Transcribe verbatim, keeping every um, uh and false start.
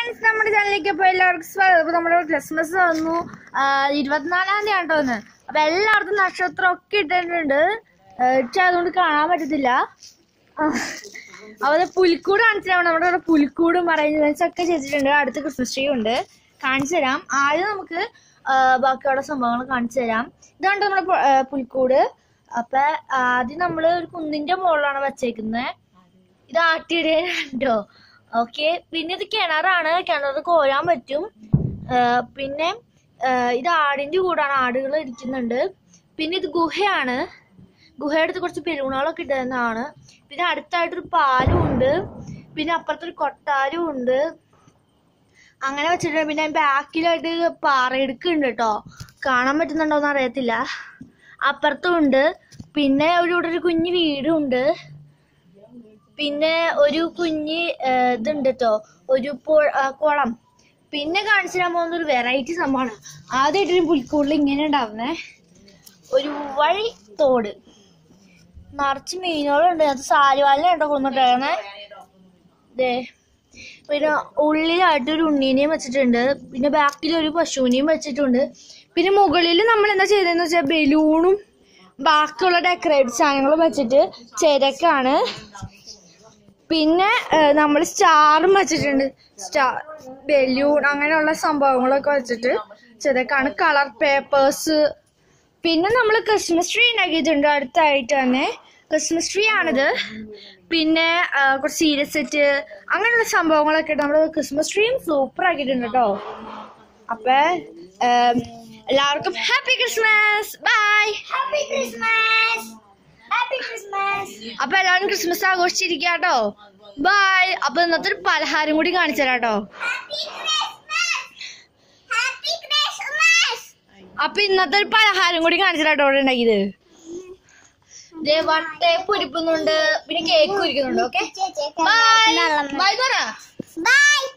Friends, നമ്മുടെ ചാനലിലേക്ക് അപ്പോൾ എല്ലാവർക്കും സ്വാഗതം. നമ്മുടെ ക്രിസ്മസ് വന്നു, ഇരുപത്തിനാലാം തീയതി ആണ്ടോന്ന്. അപ്പൊ എല്ലായിടത്തും നക്ഷത്രം ഒക്കെ ഇട്ടിട്ടുണ്ട്. പക്ഷെ അതുകൊണ്ട് കാണാൻ പറ്റത്തില്ല. അവിടെ പുൽക്കൂട് കാണിച്ചു തരാം. നമ്മുടെ അവിടെ പുൽക്കൂടും അറേഞ്ച്മെന്റ്സ് ഒക്കെ ചെയ്തിട്ടുണ്ട്. അടുത്ത് ക്രിസ്മസ് ട്രീ ഉണ്ട്, കാണിച്ചു തരാം. ആദ്യം നമുക്ക് ബാക്കിയുള്ള സംഭവങ്ങൾ കാണിച്ചു തരാം. ഇതാണ് നമ്മുടെ പുൽക്കൂട്. അപ്പൊ ആദ്യം നമ്മള് ഒരു കുന്നിന്റെ മുകളിലാണ് വെച്ചേക്കുന്നത്. ഇത് ആട്ടിയിടേണ്ടോ? ഓക്കെ. പിന്നെ ഇത് കിണറാണ്, കിണറ് കോരാൻ പറ്റും. പിന്നെ ഇത് ആടിന്റെ കൂടാണ്, ആടുകൾ ഇരിക്കുന്നുണ്ട്. പിന്നെ ഇത് ഗുഹയാണ്, ഗുഹയുടെ അടുത്ത് കുറച്ച് പെരുന്നാളൊക്കെ ഇടുന്നതാണ്. പിന്നെ അടുത്തായിട്ടൊരു പാലും ഉണ്ട്, പിന്നെ അപ്പുറത്തൊരു കൊട്ടാരും ഉണ്ട്. അങ്ങനെ വെച്ചിട്ടുണ്ട്. പിന്നെ ബാക്കിലായിട്ട് പാറയെടുക്കുന്നുണ്ട് കേട്ടോ, കാണാൻ പറ്റുന്നുണ്ടോന്ന് അറിയത്തില്ല. അപ്പുറത്തും ഉണ്ട്. പിന്നെ ഒരു ഇവിടെ ഒരു കുഞ്ഞു വീടും ഉണ്ട്. പിന്നെ ഒരു കുഞ്ഞ് ഇതുണ്ട് കേട്ടോ, ഒരു കുളം. പിന്നെ കാണിച്ചു തരാൻ പോകുന്ന ഒരു വെറൈറ്റി സംഭവമാണ്. ആദ്യമായിട്ടൊരു പുൽക്കൂടിൽ ഇങ്ങനെ ഉണ്ടാവുന്നേ ഒരു വഴി തോട് നിറച്ച് മീനുകളുണ്ട്. അത് സാരിവാലിനെ കേട്ടോ കൊന്നിട്ടേണേ. ഇതേ പിന്നെ ഉള്ളിലായിട്ട് ഒരു ഉണ്ണീനെയും വെച്ചിട്ടുണ്ട്. പിന്നെ ബാക്കിൽ ഒരു പശുവിനെയും വെച്ചിട്ടുണ്ട്. പിന്നെ മുകളിൽ നമ്മൾ എന്താ ചെയ്തതെന്ന് വെച്ചാൽ ബലൂണും ബാക്കിയുള്ള ഡെക്കറേറ്റ് സാധനങ്ങളും വെച്ചിട്ട് ചിരക്കാണ്. പിന്നെ നമ്മൾ സ്റ്റാറും വെച്ചിട്ടുണ്ട്, സ്റ്റാർ, ബലൂൺ, അങ്ങനെയുള്ള സംഭവങ്ങളൊക്കെ വെച്ചിട്ട് ചിരക്കാണ്. Colour papers. പിന്നെ നമ്മൾ ക്രിസ്മസ് ട്രീ ഉണ്ടാക്കിയിട്ടുണ്ട് അടുത്തായിട്ട് തന്നെ. ക്രിസ്മസ് ട്രീ ആണിത്. പിന്നെ കുറച്ച് സീരിയസ് സെറ്റ്, അങ്ങനെയുള്ള സംഭവങ്ങളൊക്കെ നമ്മൾ ക്രിസ്മസ് ട്രീയും സൂപ്പർ ആക്കിയിട്ടുണ്ട് കേട്ടോ. അപ്പൊ എല്ലാവർക്കും happy Christmas. Bye. Happy Christmas. Happy Christmas. അപ്പൊ എല്ലാവരും ക്രിസ്മസ് ആഘോഷിച്ചിരിക്കുക കേട്ടോ. ബൈ. അപ്പൊ ഇന്നത്തെ ഒരു പലഹാരം കൂടി കാണിച്ചു തരാം കേട്ടോ. അപ്പൊ ഇന്നത്തെ ഒരു പലഹാരം കൂടി കാണിച്ചു തരാം കേട്ടോ. ഇവിടെ ഉണ്ടാക്കിയത് വട്ടയപ്പ് ഉരിക്കുന്നുണ്ട്, പിന്നെ കേക്ക് ഉരിക്കുന്നുണ്ട്. Okay bye. ബൈ പറ. ബൈ.